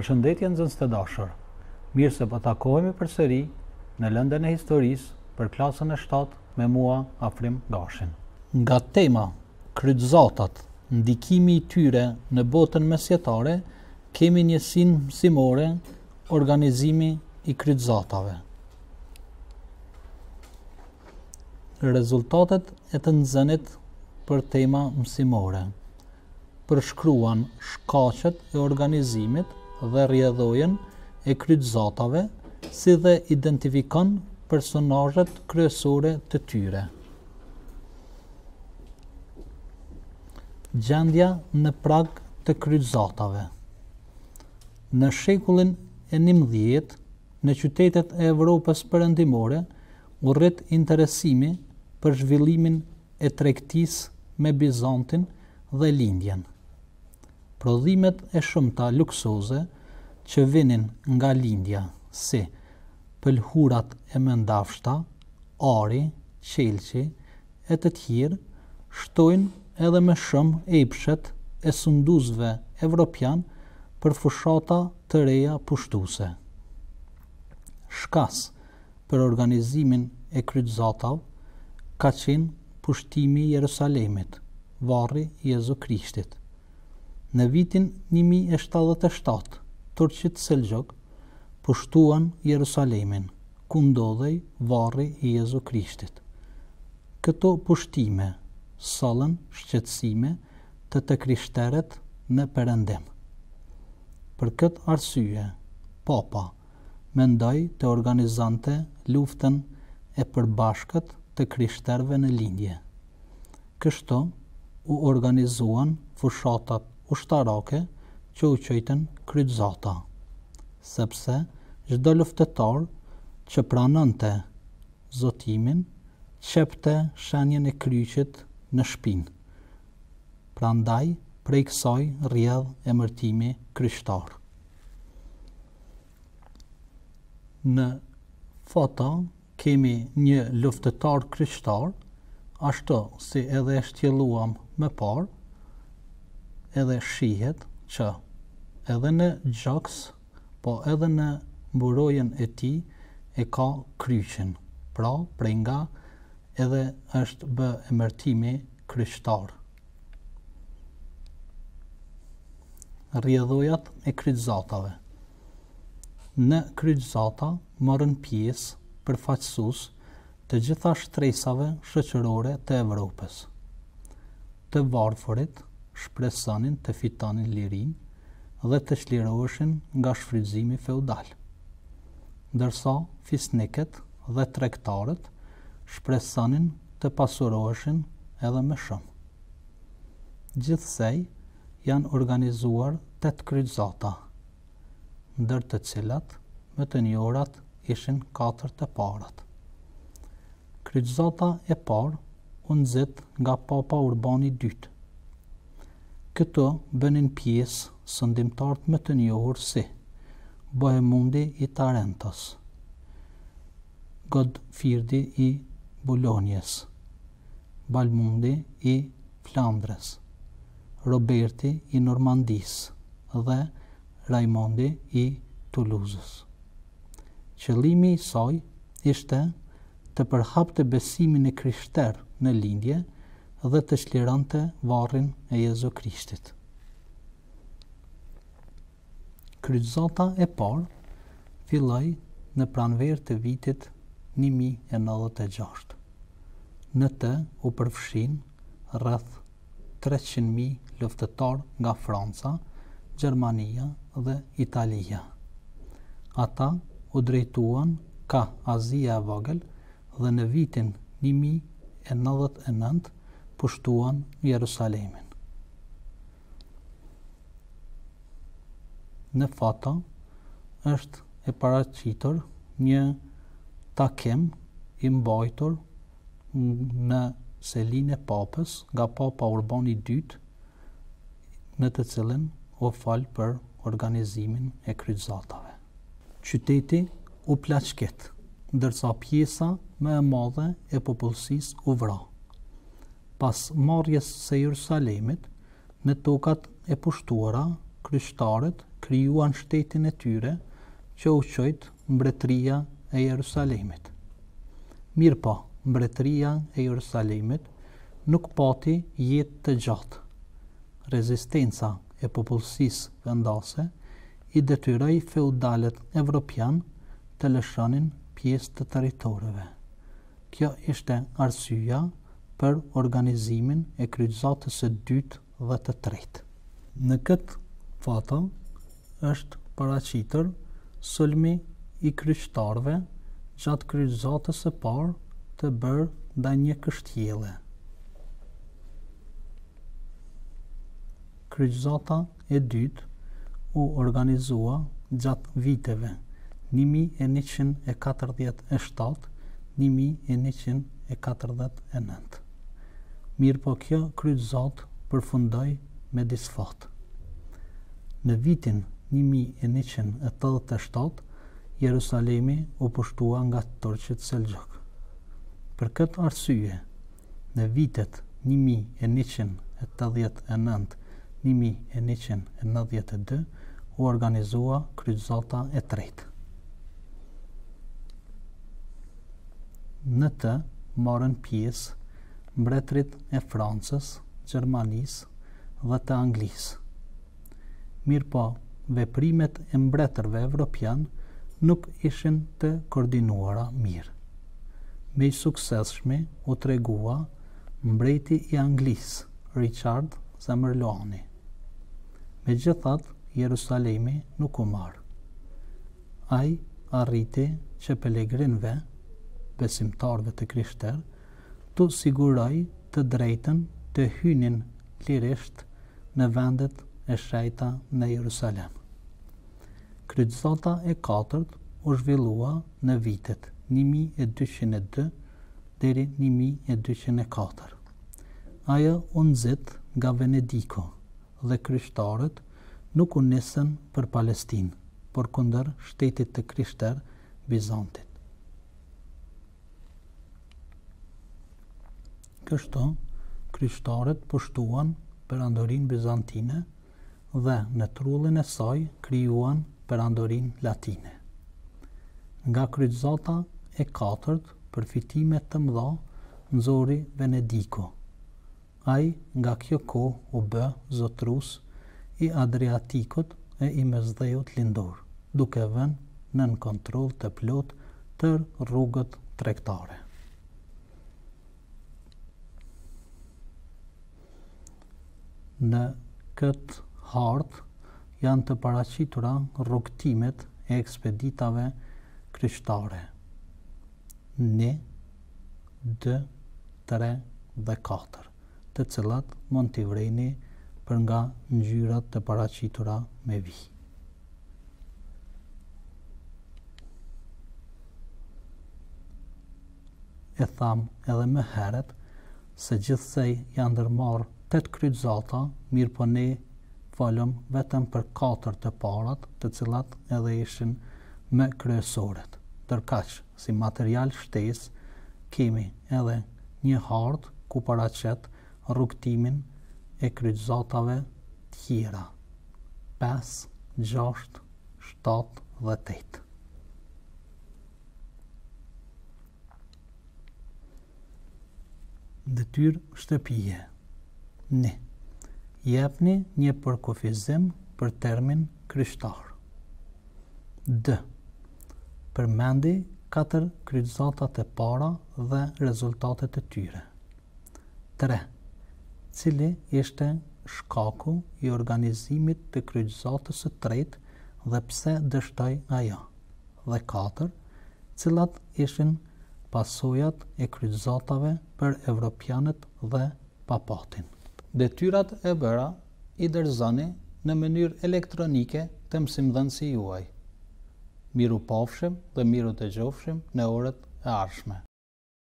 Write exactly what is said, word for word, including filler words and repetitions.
Përshëndetje nxënës të dashur. Mirë se po takohemi përsëri në lëndën e historisë për klasën e shtatë me mua Afrim Gashin. Nga tema kryqëzatat, ndikimi i tyre në botën mesjetare, kemi njësinë mësimore organizimi i kryqëzatave. Rezultatet e të nxënit për tema mësimore. Përshkruan shkaqet e organizimit dhe rrjedhojen e kryqëzatave, si dhe identifikon personazhet kryesore të tyre. Gjendja në prag të kryqëzatave. Në shekullin e njëmbëdhjetë, në qytetet e Evropës perëndimore, u rrit interesimi për zhvillimin e tregtisë me Bizantin dhe Lindjen. Prodhimet e shumta luksoze që vinin nga Lindja, si pëlhurat e mëndafshta, ari, qelçi e të tjerë, shtojnë edhe më shumë epshet e sunduesve evropian për fushata të reja pushtuese. Shkas për organizimin e kryqëzatave ka qenë pushtimi i Jerusalemit, varri i Jezu Krishtit. Në vitin një mijë e shtatëdhjetë e shtatë, turqit Selxhuk pushtuan Jerusalemin, ku ndodhej varri i Jezu Krishtit. Këto pushtime sollën shqetësime të të krishterët në Perëndim. Për këtë arsye, Papa mendoi të organizante luftën e përbashkët të krishterëve në Lindje. Kështu u organizuan fushatat ushtarake që u quajtën kryqëzata, sepse çdo luftëtar që pranonte zotimin qepte shenjën e kryqit në shpinë. Prandaj prej kësaj rrjedh emërtimi kryqëtar. Në foto kemi një luftëtar kryqëtar, ashtu si edhe e shtjelluam më parë, edhe shihet që edhe në gjaks, po edhe në mburojen e tij e ka kryqin, pra prej nga edhe është bë emërtimi kryqëtar. Rrjedhojat e kryqëzatave. Në kryqëzata morën pjesë përfaqësues të gjitha shtresave shoqërore të Evropës. Të varfërit shpresonin të fitonin lirinë dhe të çliroheshin nga shfrytëzimi feudal, ndërsa fisnikët dhe tregtarët shpresonin të pasuroheshin edhe më shumë. Gjithsej janë organizuar tetë kryqëzata, ndër të cilat më të njohurat ishin katër të parat. Kryqëzata e parë u nxit nga Papa Urbani i dytë. Këto bënin pjesë sëndimtarët më të njohur si Bohemundi i Tarentos, Godfirdi i Bulonjes, Balmundi i Flandres, Roberti i Normandis dhe Raimondi i Toulouse. Qëllimi i saj ishte të përhapte besimin e krishter në Lindje dhe të çlironte varrin e Jezu Krishtit. Kryqëzata e parë filloi në pranverë të vitit një mijë e nëntëdhjetë e gjashtë. Në të u përfshin rreth treqind mijë luftëtar nga Franca, Gjermania dhe Italia. Ata u drejtuan ka Azia e Vogël dhe në vitin një mijë e nëntëdhjetë e nëntë pushtuan Jerusalemin. Në foto është e paraqitur një takim i mbajtur në selinë e Papës nga Papa Urbani i dytë, në të cilën u fal për organizimin e kryqëzatave. Qyteti u plaçket, ndërsa pjesa më e madhe e popullsisë u vra. Pas marrjes së Jerusalemit, në tokat e pushtuara krishtarët krijuan shtetin e tyre që u quajt Mbretëria e Jerusalemit. Mirë po, Mbretëria e Jerusalemit nuk pati jetë të gjatë. Rezistenca e popullsisë vendase i detyroi feudalët evropian të lëshonin pjesë të territoreve. Kjo ishte arsyeja për organizimin e kryqëzatës së dytë dhe të tretë. Në këtë fatë është paraqitur sulmi i krishterëve gjatë kryqëzatës së parë të bërë ndaj një kështjelle. Kryqëzata e dytë u organizua gjatë viteve një mijë e njëqind e katërdhjetë e shtatë - një mijë e njëqind e katërdhjetë e nëntë. Mirë po kjo kryqëzatë përfundoi me disfat. Në vitin një mijë e njëqind e tetëdhjetë e shtatë, Jerusalemi u pushtua nga turqit Selxhuk. Për këtë arsye, në vitet një mijë e njëqind e tetëdhjetë e nëntë - një mijë e njëqind e nëntëdhjetë e dy u organizua kryqëzata e tretë. Në të marrën pjesë mbretërit e Francës, Gjermanisë dhe të Anglisë. Mirë po, veprimet e mbretërve evropian nuk ishin të koordinuara mirë. Me i suksesshmi u tregua mbreti i Anglisë, Richard Zemërloani. Megjithatë, Jerusalemi nuk u marë. Ai arriti që pelegrinëve, besimtarëve të krishterë, të siguroj të drejtën të hynin lirisht në vendet e shenjta në Jerusalem. Kryqëzata e katërt u zhvillua në vitet një mijë e dyqind e dy deri një mijë e dyqind e katër. Ajo u nxit nga Venediko dhe krishterët nuk u nisën për Palestinë, por kundër shtetit të krishterë Bizantit. Kështu, krishterët pushtuan perandorinë bizantine dhe në trullin e saj krijuan perandorinë latine. Nga kryqëzata e katërt përfitime të mëdha nxori Venediko. Ai nga kjo kohë u bë zotrues i Adriatikut e i Mesdheut Lindor, duke vënë nën kontroll të plot tër rrugët tregtare. Në këtë hartë janë të paraqitura rrugtimet e ekspeditave krishtere një, dy, tre dhe katër, të cilat mund t'i vreni për nga ngjyrat të paraqitura me vi. E tham edhe më herët se gjithsej janë ndërmarrë tetë kryqëzata, mirë po ne folëm vetëm për katër të parat, të cilat edhe ishin më kryesoret. Ndërkaq, si material shtesë, kemi edhe një hartë ku paraqet rrugtimin e kryqëzatave tjera, pesë, gjashtë, shtatë dhe tetë. Detyrë shtëpie. një. Jepni një përkufizim për termin krishtar. D. Përmendi katër kryqëzatat e para dhe rezultatet e tyre. tre. Cili ishte shkaku i organizimit të kryqëzatës së tretë dhe pse dështoi ajo. Dhe katër. Cilat ishin pasojat e kryqëzatave për evropianët dhe papatin. Detyrat e bëra i dorëzoni në mënyrë elektronike të mësimdhënësit juaj. Miru pafshim dhe miru të gjofshim në orët e ardhshme.